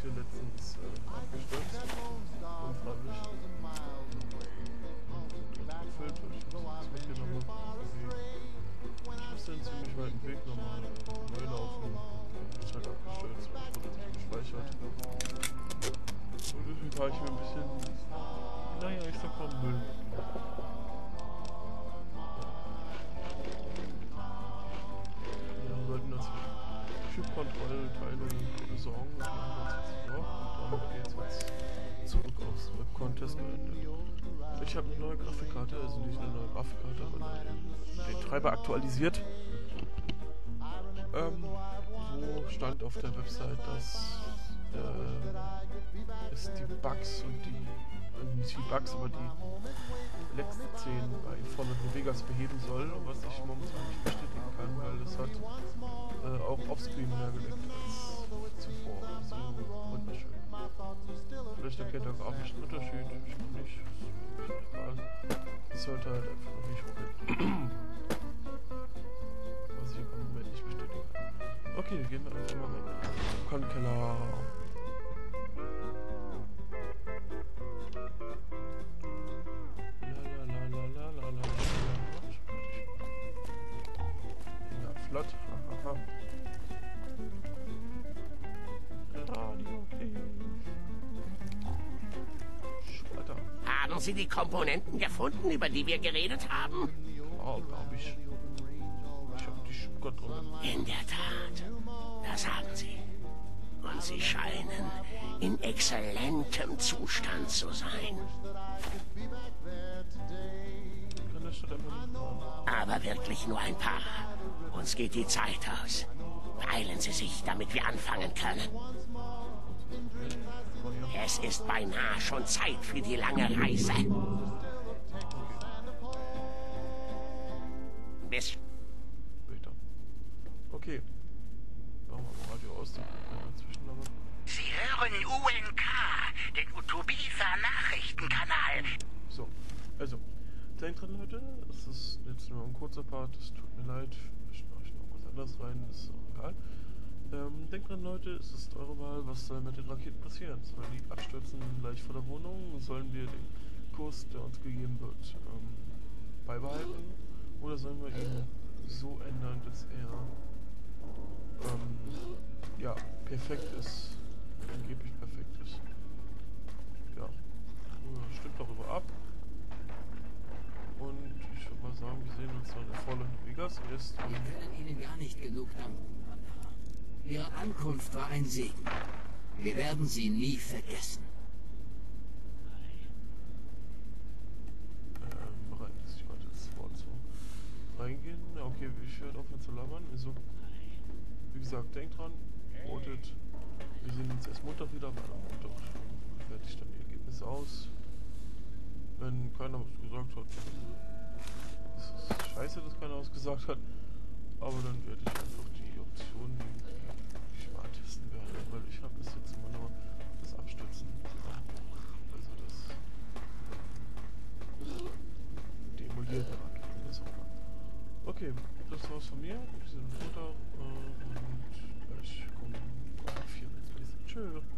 hier letztens abgestürzt. Unfreiwillig. Ganz gefüllt, weil ich das mitgenommen habe. Ich musste einen ziemlich weiten Weg nochmal neu laufen. Ist halt abgestürzt und wurde nicht gespeichert. Und deswegen fahre ich mir ein bisschen, naja, ich sag mal Müll. Wir sollten uns Chip-Kontrollteile besorgen. Das machen wir uns jetzt noch. Und damit geht es jetzt zurück aufs Web-Contest-Gelände. Ich habe eine neue Grafikkarte, also nicht eine neue Grafikkarte, aber den Treiber aktualisiert. Wo stand auf der Website, dass es die Bugs und nicht die Bugs, aber die Lex-Szenen bei Fallout New Vegas beheben soll, was ich momentan nicht bestätigen kann, weil es hat auch offscreen mehr geleckt als zuvor. Also wunderschön. Vielleicht erkennt er grafischen Unterschied, ich glaube nicht. Das sollte halt einfach noch nicht ruckeln. Was ich im Moment nicht bestätigen kann. Okay, gehen wir einfach mal rein. Konkeller. Ja, flott. Hahaha. Radio, okay. Splatter. Haben Sie die Komponenten gefunden, über die wir geredet haben? Oh, glaub ich. Ich hab die Schuhgott drin. In der Tat, das haben Sie. Und sie scheinen in exzellentem Zustand zu sein. Kann der Stadt einfach nicht fahren. Aber wirklich nur ein paar. Uns geht die Zeit aus. Beeilen Sie sich, damit wir anfangen können. Es ist beinahe schon Zeit für die lange Reise. Bis Später. Okay. Machen wir mal Radio aus, dann können wir zwischenlabern. Sie hören UNK, den Utopisa-Nachrichtenkanal. So, also, denkt dran, Leute, es ist jetzt nur ein kurzer Part, es tut mir leid, ich mache noch was anderes rein, ist auch egal. Denkt dran, Leute, es ist eure Wahl, was soll mit den Raketen passieren? Sollen die abstürzen gleich vor der Wohnung? Sollen wir den Kurs, der uns gegeben wird, beibehalten? Oder sollen wir ihn so ändern, dass er ja, perfekt ist, angeblich perfekt ist? Ja, stimmt darüber ab. Und ich würde mal sagen, wir sehen uns dann in Fallout New Vegas. Erst Wir können Ihnen gar nicht genug danken. Ihre Ankunft war ein Segen. Wir werden Sie nie vergessen. Bereit ist, ich warte das Wort so reingehen. Ja, okay, ich höre aufhören zu labern. Also, wie gesagt, denkt dran, votet. Wir sehen uns erst Montag wieder, weil am Montag werte ich dann die Ergebnisse aus. Wenn keiner was gesagt hat, ist es scheiße, dass keiner was gesagt hat. Aber dann werde ich einfach die Option nehmen, die ich mal testen werde, weil ich habe bis jetzt immer nur das Abstürzen. Also das demolierte Raketen, das auch mal. Okay, das war's von mir. Wir sind runter und ich komme 4 Minuten. Tschüss.